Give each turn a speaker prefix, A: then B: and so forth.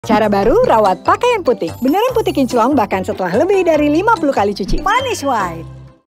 A: Cara baru, rawat pakaian putih. Beneran putih kinclong bahkan setelah lebih dari 50 kali cuci. Vanish White.